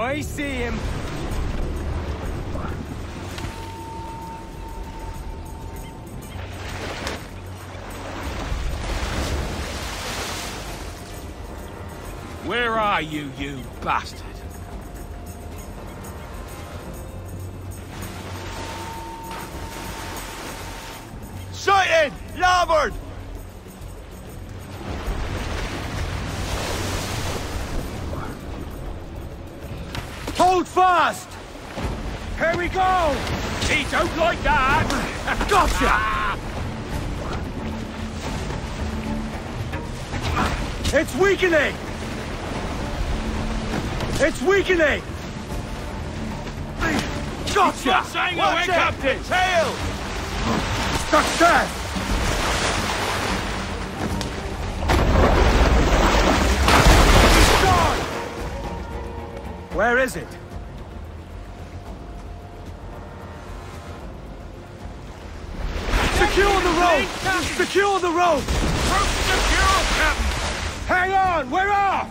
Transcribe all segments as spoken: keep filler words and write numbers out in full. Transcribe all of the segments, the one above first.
I see him. Where are you, you bastard? Sighted! Larboard! Hold fast! Here we go! He don't like that! Gotcha! It's weakening! It's weakening! Gotcha! Not saying Watch away, it! Captain! Tail! Success! Where is it? Secure the rope! Secure the rope! Rope secure, Captain! Hang on! We're off!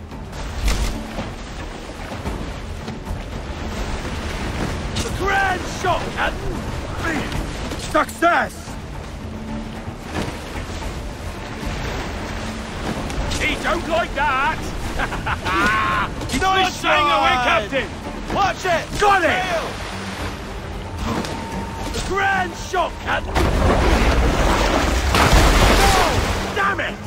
The grand shot, Captain! Success! He don't like that! He's not Nice saying away, ride. Captain! Watch it! Got it! Tail! The grand shot, Captain! No! Damn it!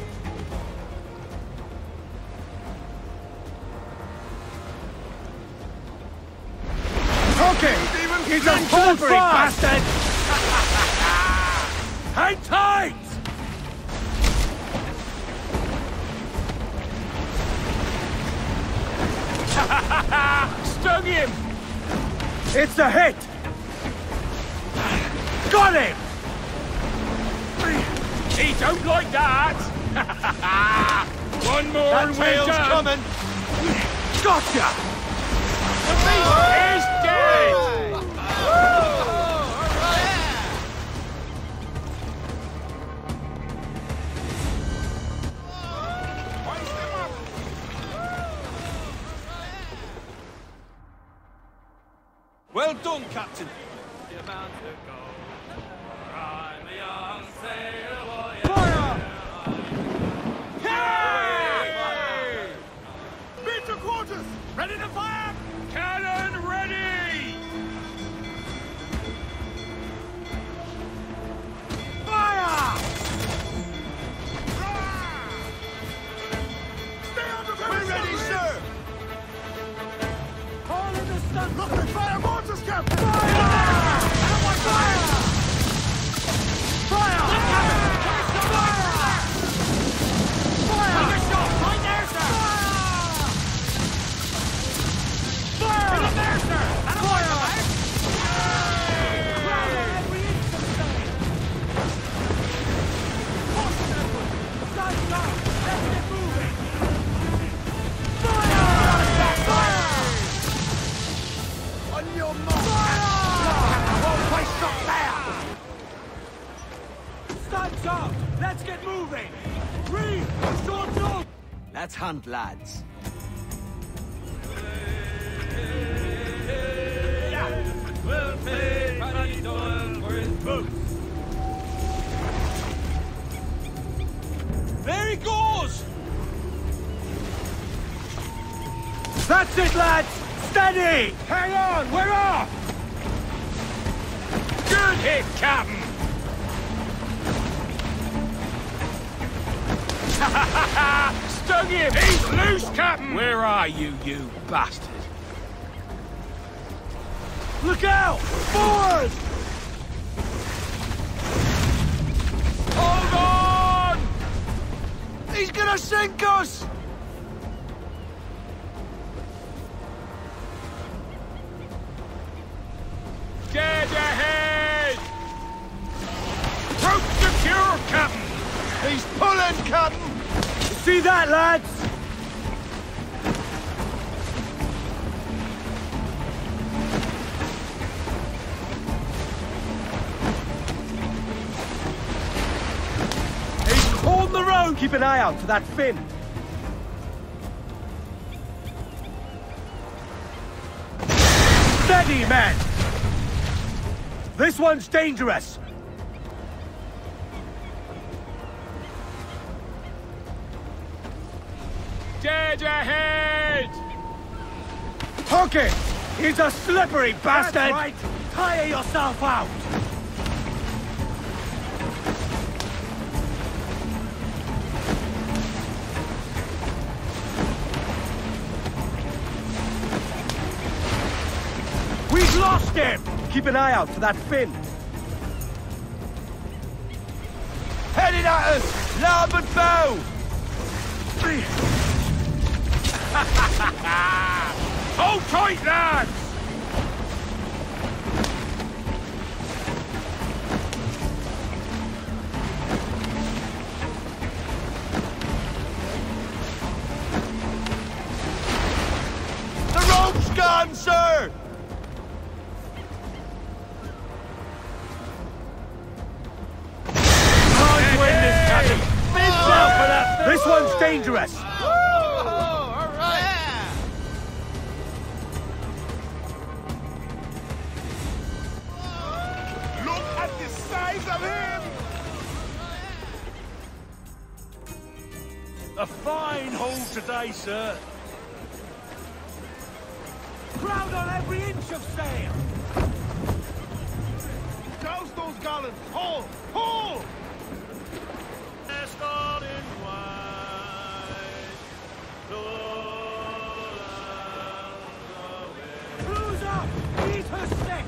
Okay! He's a hold fast! bastard! Hang tight! Stung him! It's a hit! Got him! He don't like that! One more That and we're tail's done! coming! Gotcha! The beast is dead! Well done, Captain! Beat your quarters! Ready to fire! Cannon ready! Fire! Stay on the We're ready, sir! All in the sun! Look at fire mortars, Captain! Fire! Fire! Fire! Take a shot! Right there, sir! Fire! Right there, sir! And a fire! On your mark! Whole place not there! Stands up! Let's get moving! Three! Short up! Let's hunt, lads. We'll pay Paddy Doyle for his boots! There he goes! That's it, lads! Steady! Hang on! We're off! Good hit, Captain! Stung him! He's loose, Captain! Where are you, you bastard? Look out! Forward! Hold on! He's gonna sink us! Dead ahead! Rope secure, Captain! He's pulling, Captain! See that, lads? He's on the road! Keep an eye out for that fin. Steady, men! This one's dangerous! Dead ahead! Hook it! He's a slippery bastard! That's right! Tire yourself out! We've lost him! Keep an eye out for that fin. Headed at us! Larboard bow! Hold tight, lads! The rope's gone, sir! Can't win this, Captain! Big bell for that! This one's dangerous! A fine hole today, sir. Crowd on every inch of sail! Douse those gallants! Haul! Haul! Cruise up! Eat her stick!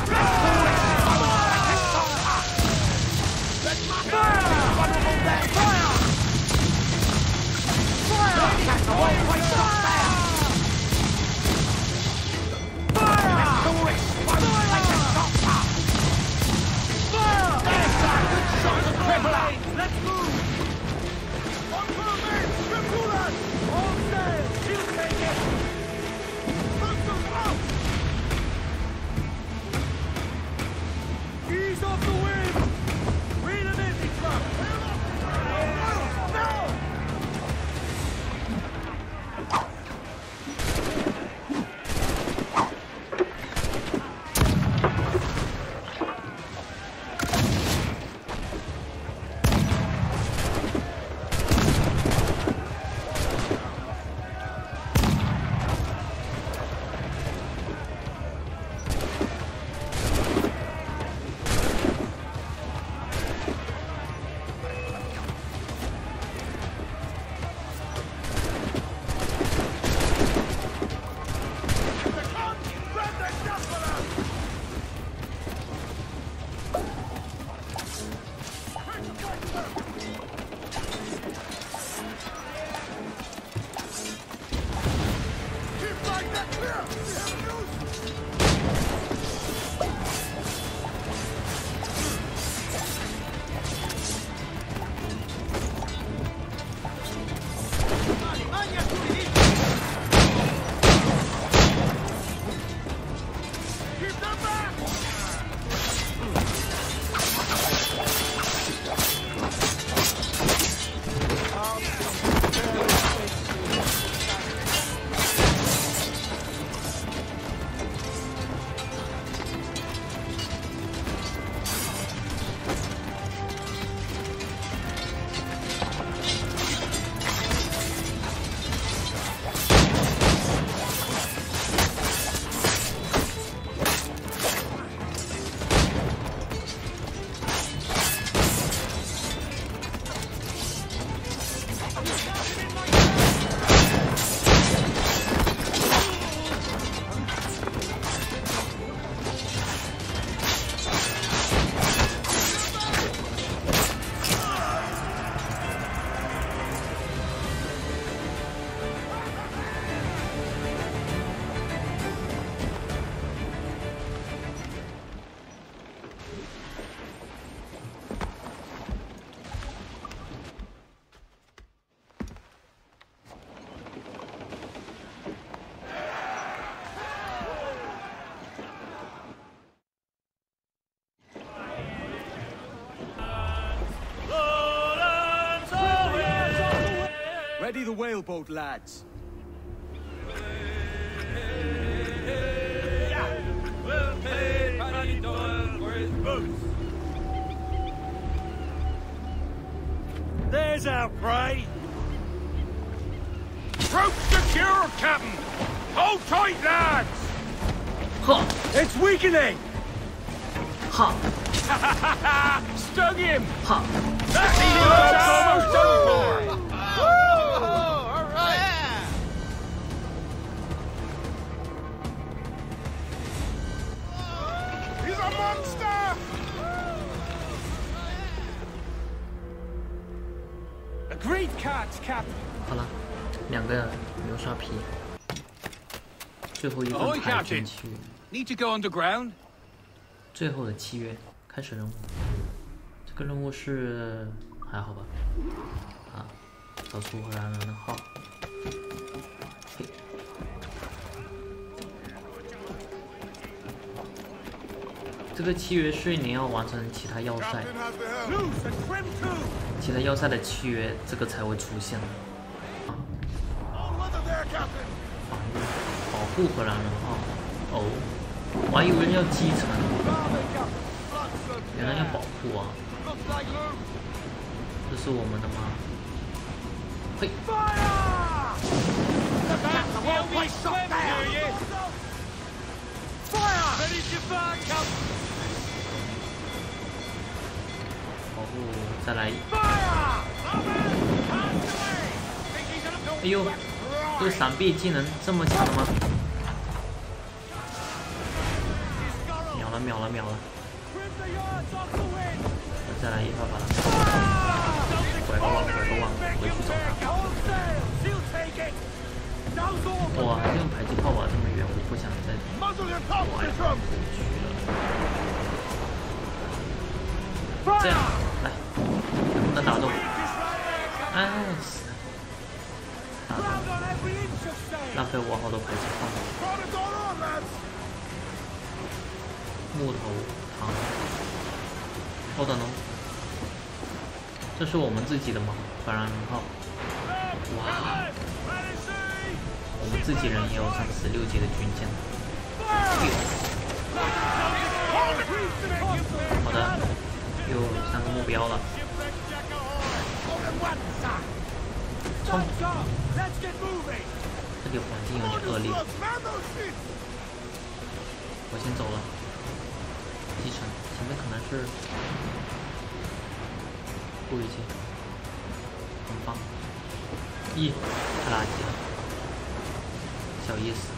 Let's move! On for a man! Tripulas! All sail! She'll take it! Coastal's out! Ease off the wind! Reel him in, me truck! No! Ready the whaleboat, lads. There's our prey. Rope secure, Captain. Hold tight, lads. 呵， It's weakening. 哈 Stung him. 哈， That's almost done for. He's a monster! Agreed, cards, Captain. 好了，两个流沙皮，最后一 Ahoy, 份海军 Captain. 契约， Need to go underground? 最后的契约，开始任务。这个任务是还好吧？啊，找出荷兰人的号。嘿，这个契约是你要完成其他要塞， Captain has the helm. Loose and trim too. 其他要塞的契约，这个才会出现。 All weather there, Captain. 保护荷兰人号。哦，我还以为要继承， Bravo, Captain. Flanks 原来要保护啊。 Looks like loot. 这是我们的吗？嘿， Fire! That's the whole place shot down. Fire! Ready to fire, Captain. 保护再来。 Fire! 哎呦，这个闪避技能这么强的吗？秒了，秒了，秒了！ Trim the yards off the wind. 我再来一发把它拐个弯，拐个弯，回去找他。 Hold sail. She'll take it. Now's all. 哇，用迫击炮吧这么远，我不想再 Muzzle your top, 拐 Bertram. 弯过去了。这样，来，能不能打中？哎，死了，打中， Ground on every inch of sail. 浪费我好多迫击炮。 Brought it all on, lads. 木头糖，稍等哦，这是我们自己的吗？荷兰人号，哇，我们自己人也有上十六级的军舰。好的，又有三个目标了，冲！ Let's get moving. 这里环境有点恶劣， Man those ships. 我先走了。继承，前面可能是护卫舰，很棒。咦，太垃圾了，小意思。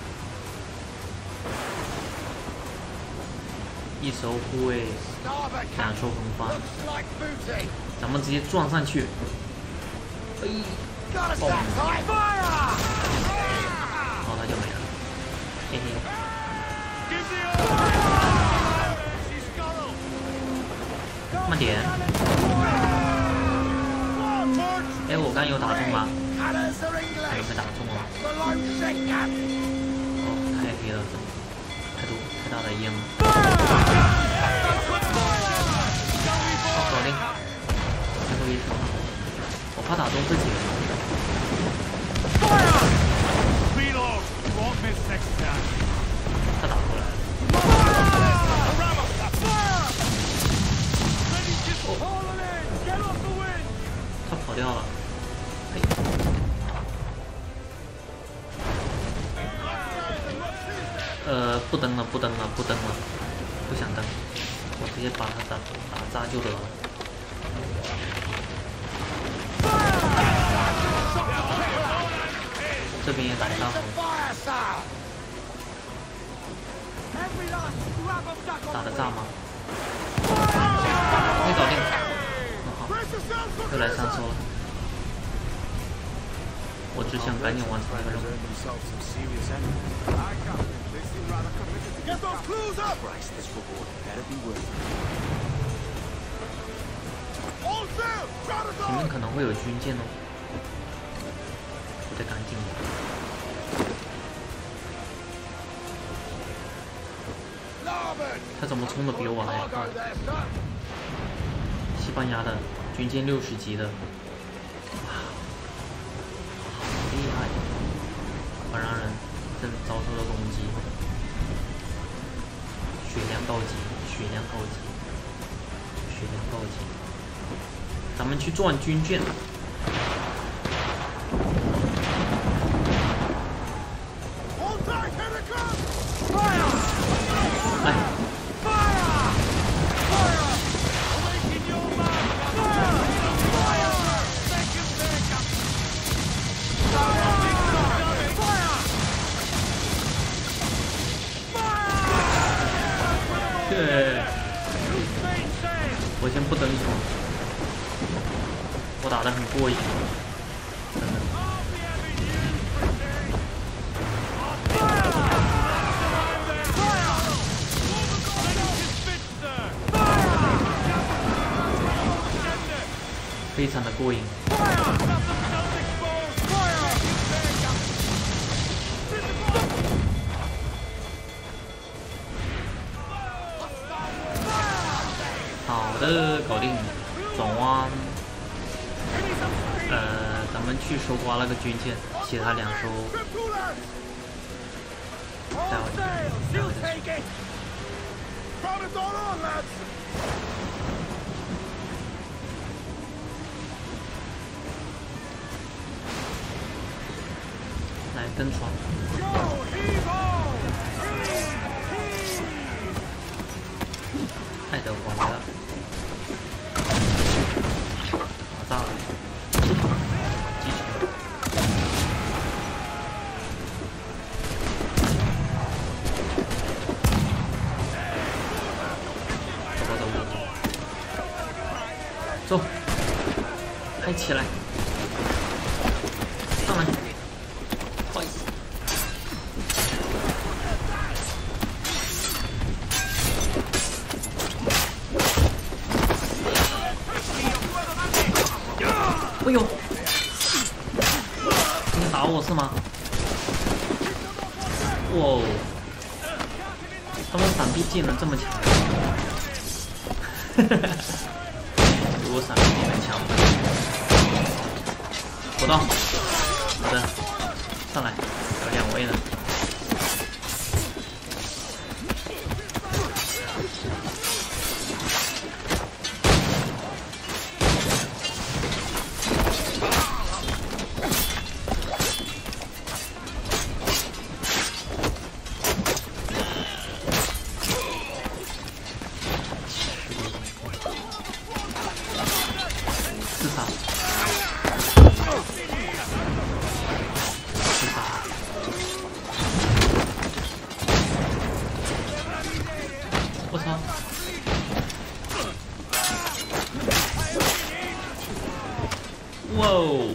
一手护卫， Starboard, 两 Captain. 手横翻， Looks like booty. 咱们直接撞上去。哎， Got us that time. Fire! 哦，他就没了，嘿嘿。 Give the order. She's scuttled. 慢点。 Forward. 哎，我刚有打中吗？ Colours are 还有 English. 没打中啊？ Below shake, Captain. 哦，太黑了，这太多太大的烟了。好，搞定。最后一手，我怕打中自己。 Reload. Won't miss next time. 他打过来了。 Haul it in. Get off the wind. 他跑掉了。嘿，呃，不登了，不登了，不登了，不想登，我直接把他打打炸就得了。这边也打一大红， Fire, sir. Every last scrap of duck 打 on 得 the 炸 wind. 吗？没搞定，很好， Brace yourselves for 又来上 this, 手 sir. 了。我只想赶紧完成这个任务。 themselves some serious enemies. I can't. They seem rather committed to get those clues up. Christ, this reward better be worth it. All sail! Try to 前面 go! 可能会有军舰哦，我得赶紧。 Larboard! 他怎么冲的比我还 Cargo 快？ there, sir. 西班牙的军舰六十级的，哇，好厉害！荷兰人正遭受了攻击，血量高级，血量高级，血量高级。 咱们去赚军舰。哎。 对，我先不登场，我打得很过瘾，真的。非常的过瘾。好的，搞定。转弯。呃，咱们去收刮那个军舰，其他两艘。待会儿，待会儿再说。 来登船。爱德华来了，打炸了，继续。走走走走，走，嗨起来，上来。 哎呦！你打我是吗？哇！他们闪避技能这么强，哈哈！比我闪避技能强。活到，好的，上来，有两位呢。 我操！哇哦！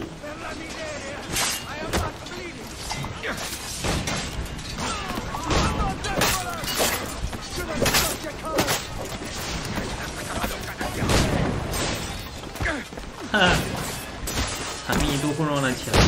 哈，场面一度混乱了起来。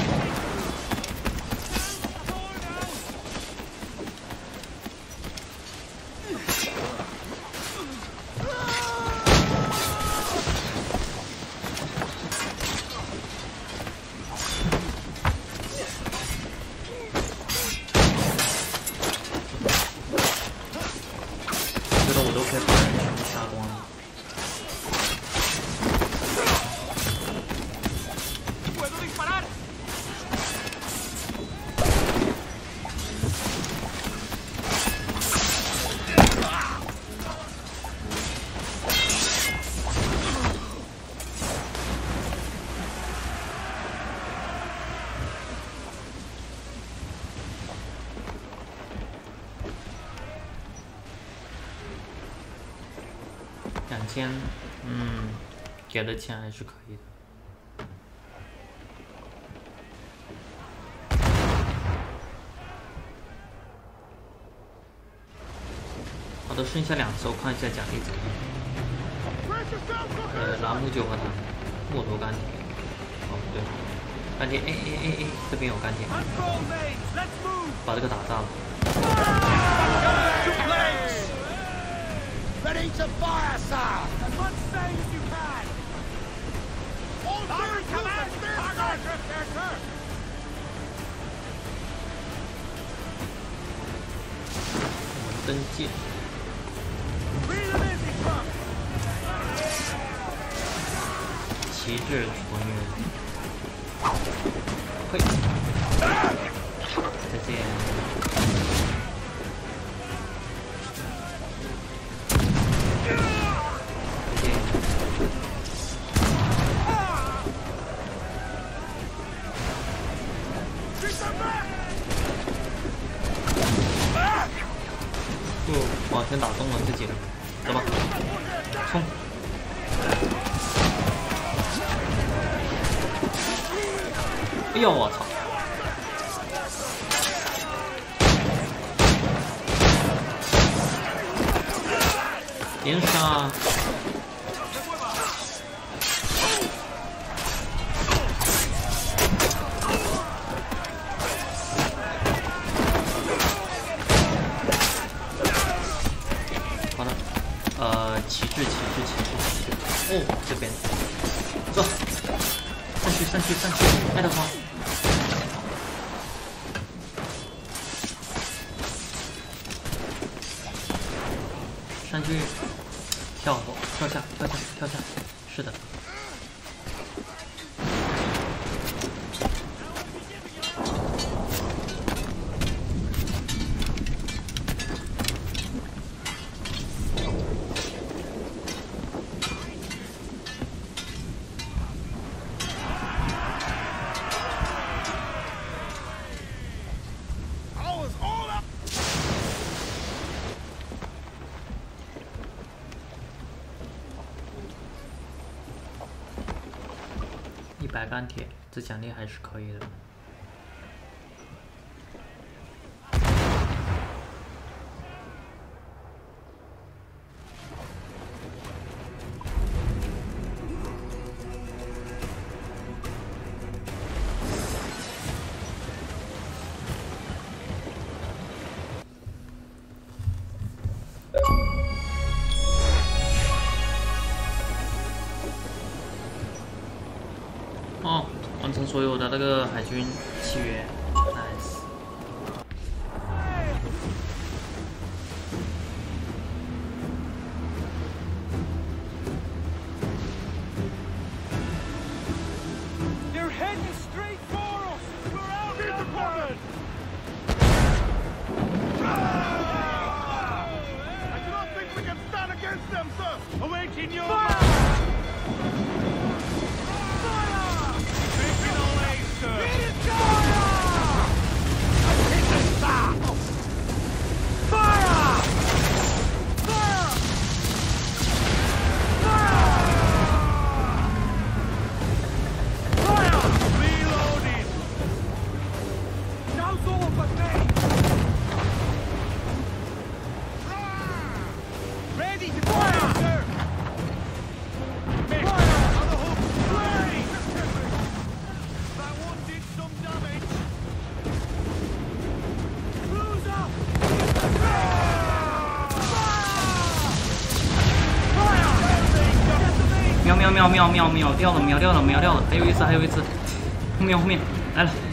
两千，嗯，给的钱还是可以的。好的，剩下两艘，看一下奖励怎么样。呃，拉木九和他，木头钢铁。哦，对，钢铁 A A A A， 这边有钢铁，把这个打炸了。 Ready to fire, sir! As much sail as you can! All fire command! Fire, sir, sir, sir! 我们登舰。骑旗帜处女。嘿，再见。再见。就完全打中了自己人，走吧，冲！哎呦我操！连杀！好的，呃，旗帜，旗帜，旗帜，旗帜。哦，这边，走，上去，上去，上去，爱德华。上去，跳火，跳下，跳下，跳下，是的。一百钢铁，这奖励还是可以的。哦，完成所有的那个海军契约 ，nice。 They're heading straight for us. We're outnumbered. I do not think we can stand against them, sir! Awaiting your Fire! 秒秒秒秒秒秒掉了，秒掉了，秒掉了，还有一次，还有一次，后面后面来了。